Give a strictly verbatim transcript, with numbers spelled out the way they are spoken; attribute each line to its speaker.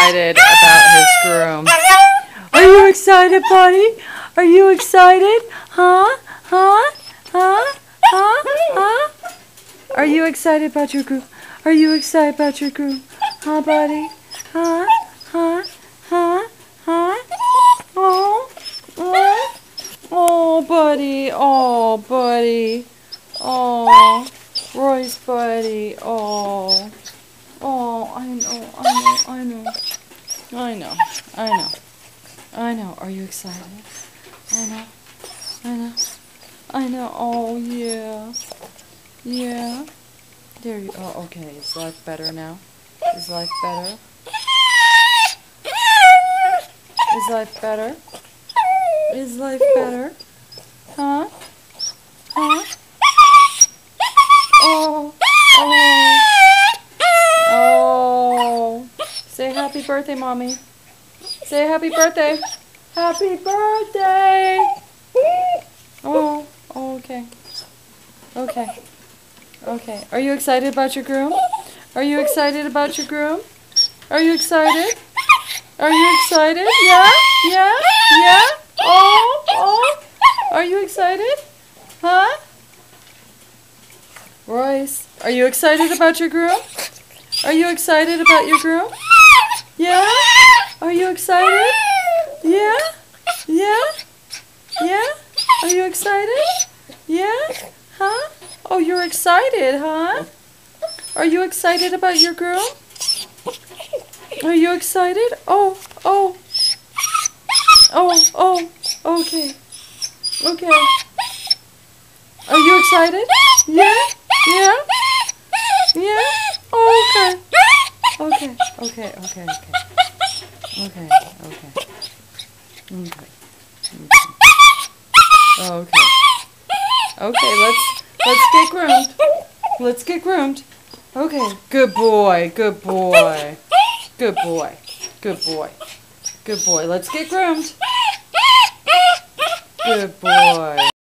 Speaker 1: excited about his groom. Are you excited, buddy? Are you excited? Huh? Huh? Huh? Huh? Huh? Are you excited about your groom? Are you excited about your groom? Huh, buddy? Huh? Huh? Huh? Huh? Oh. Oh. Oh, buddy. Oh, buddy. Oh. Roy's buddy. Oh. Oh, I know. I know. I know. I know. I know. I know. Are you excited? I know. I know. I know. Oh, yeah. Yeah. There you Oh, okay. Is life better now? Is life better? Is life better? Is life better? Huh? Huh? Oh. Oh. Oh. Say happy birthday, Mommy. Say happy birthday. Happy birthday. Oh. Oh, okay. Okay. Okay. Are you excited about your groom? Are you excited about your groom? Are you excited? Are you excited? Yeah? Yeah? Yeah? Oh? Oh? Are you excited? Huh? Royce, are you excited about your groom? Are you excited about your groom? Yeah? Are you excited? Yeah? Yeah? Yeah? Are you excited? Yeah? Huh? Oh, you're excited, huh? Are you excited about your groom? Are you excited? Oh, oh. Oh, oh, okay. Okay. Are you excited? Yeah? Yeah? Yeah? Oh, okay. Okay, okay, okay, okay. Okay, okay. Okay. Okay. Okay, let's let's get groomed. Let's get groomed. Okay. Good boy, good boy. Good boy. Good boy. Good boy. Let's get groomed. Good boy.